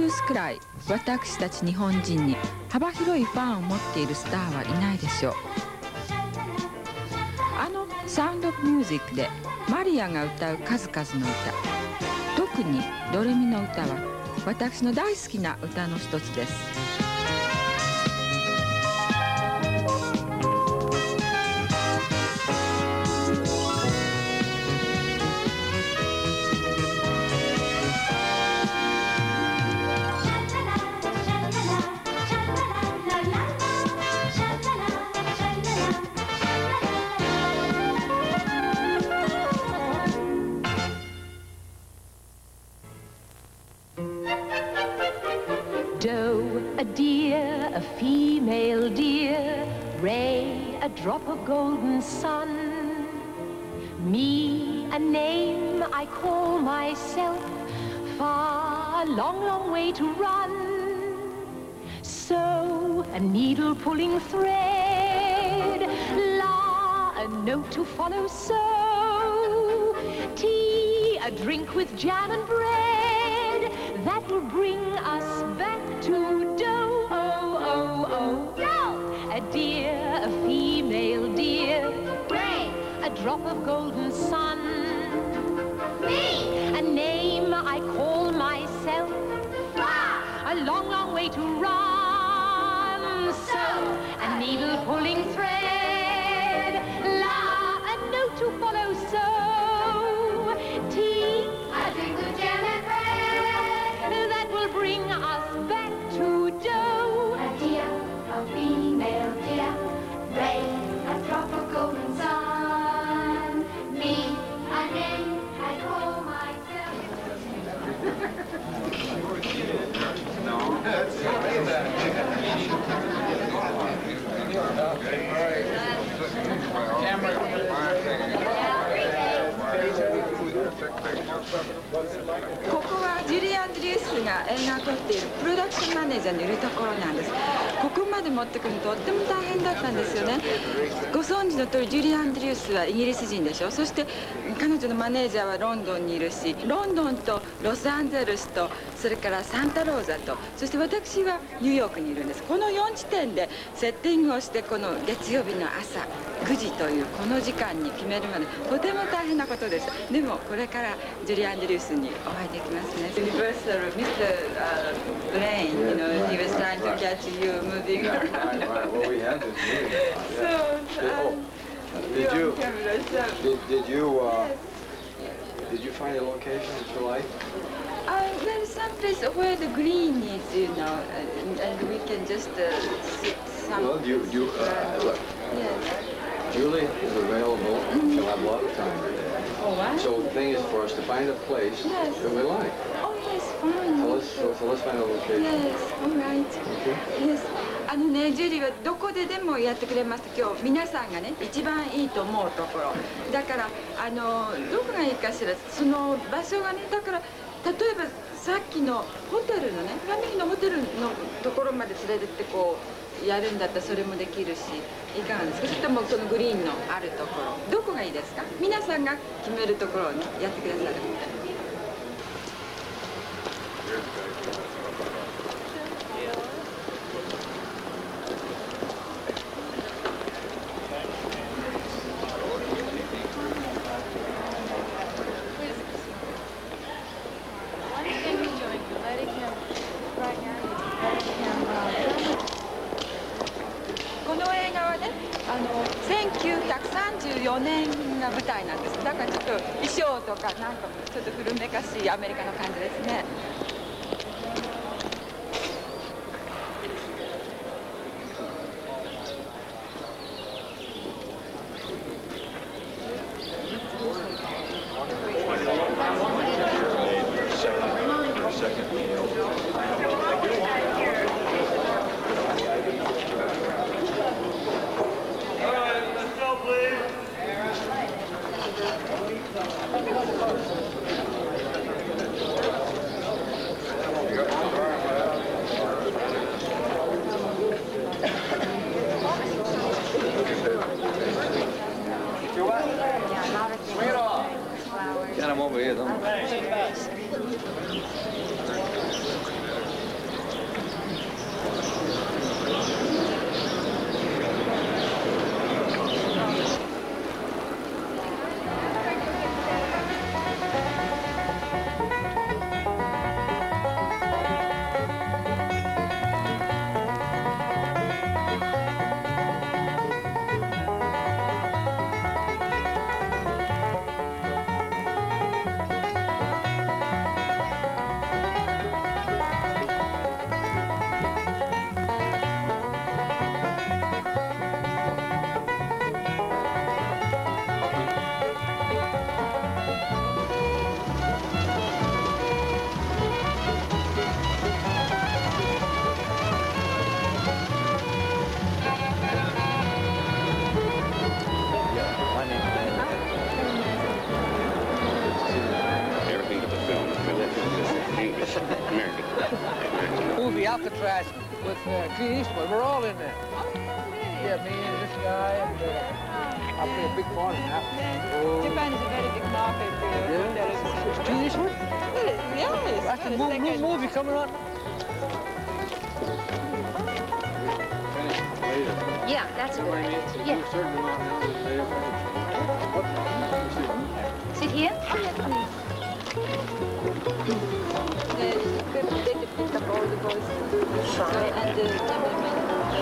ースくらい私たち日本人に幅広いファンを持っているスターはいないでしょう。あのサウンド・オブ・ミュージックでマリアが歌う数々の歌、特にドレミの歌は私の大好きな歌の一つです。 Doe, a deer, a female deer, Ray, a drop of golden sun, me, a name I call myself, far, a long, long way to run. So, a needle pulling thread, la, a note to follow, so, tea, a drink with jam and bread, that will bring us back to Doe, oh, oh, oh. Doe! A deer, a female deer, Ray, a drop of golden sun, me, a name I call myself, Far, a long, long way to run, so, a needle pulling thread, la, a note to follow, so, tea, a drink with jam and bread, that will bring us back to Doe. A deer, a female deer, Ray, a drop of golden sun, me, a name I call myself. No, that's ここはジュリー・アンドリュースが映画を撮っているプロダクションマネージャーのいるところなんです。ここまで持ってくるのとっても大変だったんですよね。ご存知の通りジュリー・アンドリュースはイギリス人でしょ。そして彼女のマネージャーはロンドンにいるし、ロンドンとロサンゼルスとそれからサンタローザと、そして私はニューヨークにいるんです。この4地点でセッティングをして、この月曜日の朝9時というこの時間に決めるまでとても大変なことです。でもこれからジュリー・アンドリュースにお会いできますね。Universal, Mr. Blaine, you know, he was trying to catch you moving around. Well, we had to do it. So, Did you find a location that you like? Well, some place where the green is, you know, and we can just sit some. Well, look. Yes. Julie is available. She'll have a lot of time today. Oh, wow. So the thing is for us to find a place Yes. that we like. Oh, yes, fine. So let's find a location. Yes, all right. Okay. Yes. あのね、ジュリーはどこででもやってくれます。今日皆さんがね、一番いいと思うところ。だからどこがいいかしら、その場所がね、だから例えばさっきのホテルのね、フラミンゴのホテルのところまで連れてってこうやるんだったらそれもできるし、いかがですか。それともそのグリーンのあるところ、どこがいいですか。皆さんが決めるところをね、やってくださる。1934年が舞台なんです。だからちょっと衣装とかなんかもちょっと古めかしいアメリカの感じですね。 Got him over here, don't we? American. Movie Alcatraz with Clint Eastwood. We're all in there. Yeah, me and this guy, and I play a big part in that. Oh. Japan is a very big market for television. It's Clint Eastwood? Yes. That's a new movie coming on. Yeah, that's good. Yeah. Sit here? They pick up all the boys. And the gentleman.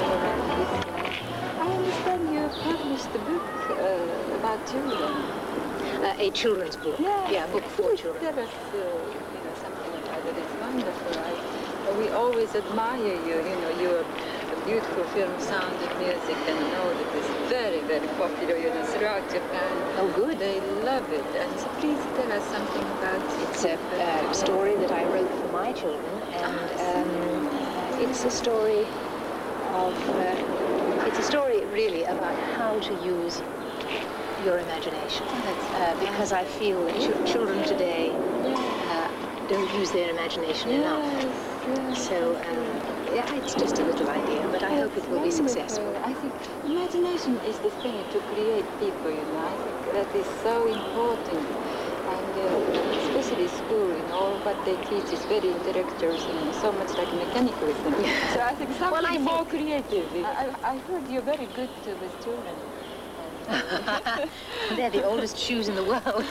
I understand you published a book about children. A children's book. Yeah, a book for children. Tell us, something about it. It's wonderful. We always admire you. Your beautiful film, Sound of Music, and know that it's very, very popular, throughout Japan. Oh, good. They love it. And so please tell us something about it. It's a story that I wrote for my children, and it's a story of, it's a story really about how to use your imagination. Because I feel that children today don't use their imagination enough. So, yeah, it's just a little idea, but I hope it will be successful. I think imagination is the thing to create people, I think that is so important. And especially school, what they teach is very intellectual, so much like mechanicalism. So I think something more creative. I heard you're very good with children. They're the oldest shoes in the world.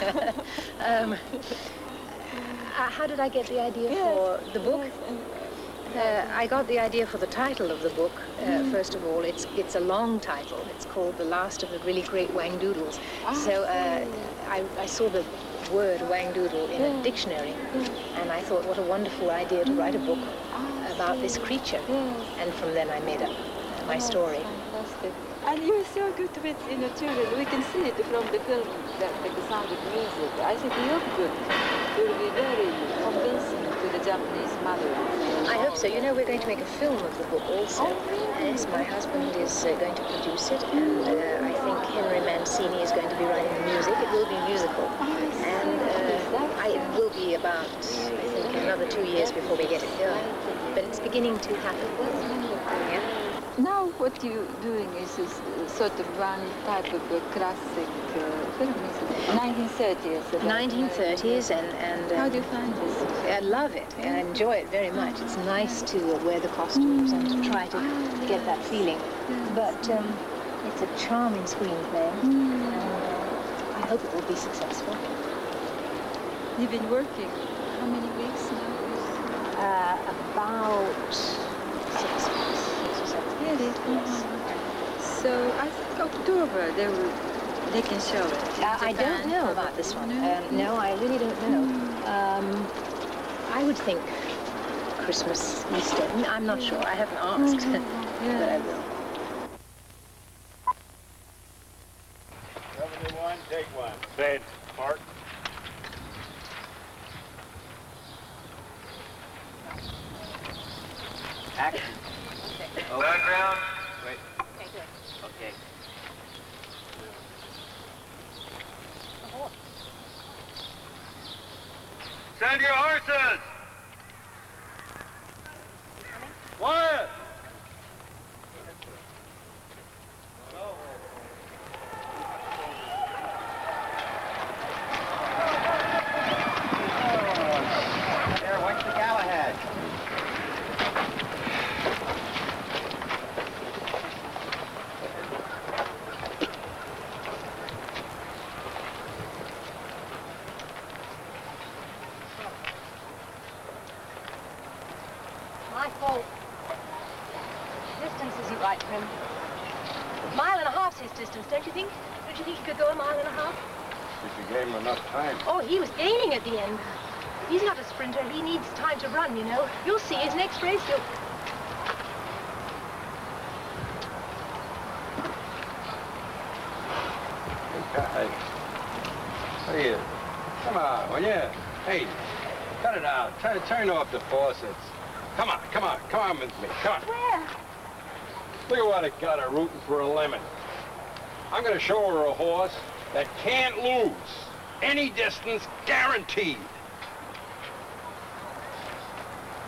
How did I get the idea for the book? I got the idea for the title of the book. First of all, it's a long title. It's called The Last of the Really Great Whangdoodles. So I saw the word Whangdoodle in a dictionary, and I thought, what a wonderful idea to write a book about this creature. And from then I made up my story. Fantastic. And you're so good with children. We can see it from the film, the Sound of Music. I think your book will be very convincing to the Japanese mother. I hope so. We're going to make a film of the book also. Yes, my husband is going to produce it, and I think Henry Mancini is going to be writing the music. It will be musical. And it will be about, I think, another 2 years before we get it going. But it's beginning to happen. Yeah. Now what you're doing is sort of one type of a classic film, isn't it? 1930s. 1930s, and how do you find this? I love it. I enjoy it very much. It's nice to wear the costumes and to try to get that feeling. But it's a charming screenplay, and I hope it will be successful. You've been working how many weeks now? About 6 weeks. Really? Yes. So I think October they can show it. I don't know about this one. No, I really don't know. I would think Christmas, Easter. I'm not sure. I haven't asked, but I will. 71, take one. Fade. Mark. Action. Background. Wait. Okay, good. Okay. Send your horses. Quiet. There, watch the Galahad. My fault. Distance isn't right for him. 1.5 miles his distance, don't you think? Don't you think he could go 1.5 miles? If you gave him enough time. Oh, he was gaining at the end. He's not a sprinter. He needs time to run, You'll see his next race, he'll... Hey, what are you? Come on, will you? Hey, cut it out. Turn off the faucets. Come on with me. Come on. Where? Look at what it got her rooting for a lemon. I'm going to show her a horse that can't lose. Any distance, guaranteed.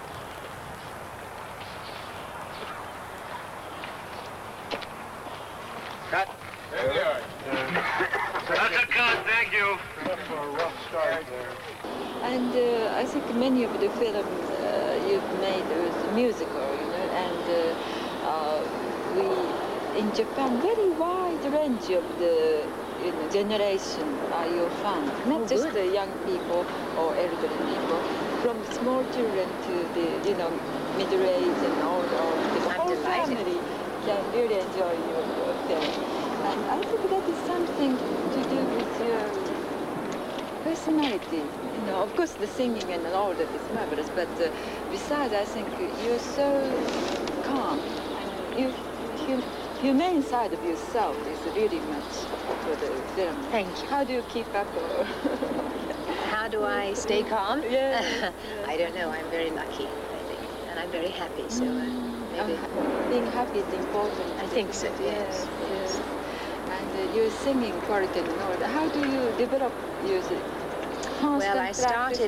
For a rough start there. And I think many of the films you've made was musical, you know, and we in Japan very wide range of the generation are your fans, not just the young people or elderly people, from small children to the middle age and older. The whole family can really enjoy your film, and I think that is something to do with your personality. Of course, the singing and all that is marvelous, but besides, I think you're so calm, and humane side of yourself is really much for the film. Thank you. How do you keep up? How do I stay calm? Yeah. I don't know. I'm very lucky, I think, and I'm very happy. So maybe being happy is important. I think so. Yes. Yes. And your singing quality and all that. How do you develop music? Well, I started.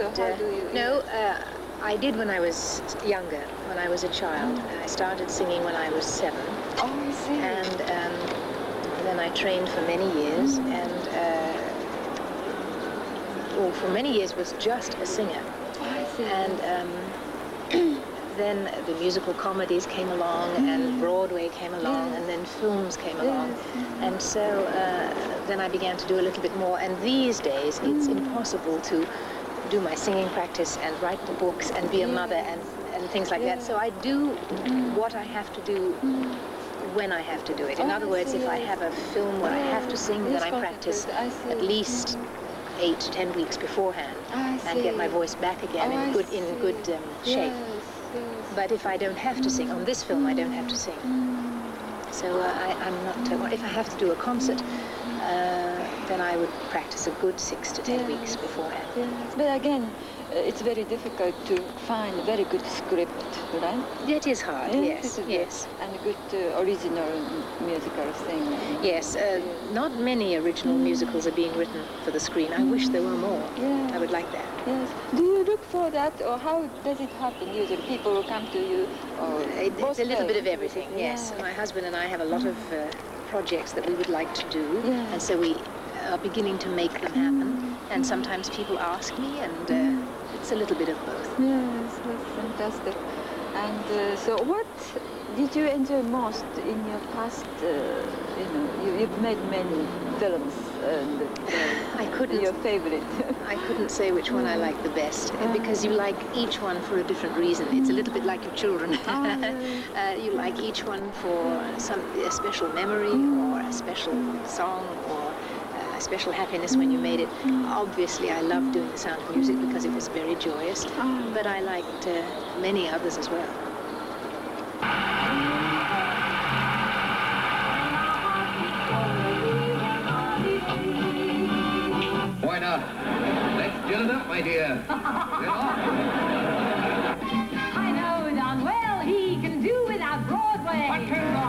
I did when I was younger, when I was a child. I started singing when I was 7. Oh, I see. And then I trained for many years, and for many years was just a singer. Oh, I see. And then the musical comedies came along, and Broadway came along, and then films came along. And so then I began to do a little bit more. And these days, it's impossible to do my singing practice and write the books and be a mother and things like that. So I do what I have to do when I have to do it. In other words, if I have a film where I have to sing, then I practice at least 8 to 10 weeks beforehand and get my voice back again in good shape. But if I don't have to sing, on this film I don't have to sing. So I'm not, if I have to do a concert, then I would practice a good 6 to 10 weeks beforehand. Yes. But again, it's very difficult to find a very good script, right? It is hard, yes. And a good original musical thing. Yes, not many original musicals are being written for the screen. I wish there were more. Yeah. I would like that. Yes. Do you look for that, or how does it happen usually? People will come to you, or it's a little bit of everything, yes. My husband and I have a lot of projects that we would like to do, and so we are beginning to make them happen. And sometimes people ask me, and it's a little bit of both. Yes, that's fantastic. And so what did you enjoy most in your past, you've made many films, and I couldn't, your favorite? I couldn't say which one I like the best, because you like each one for a different reason. It's a little bit like your children. You like each one for a special memory, or a special song, or a special happiness when you made it. Obviously, I loved doing The Sound of Music because it was very joyous, but I liked many others as well. Why not? Let's gin it up, my dear. Get on.